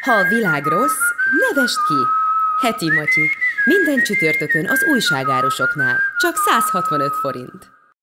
Ha a világ rossz, nevesd ki! Heti Matyi. Minden csütörtökön az újságárusoknál. Csak 165 forint.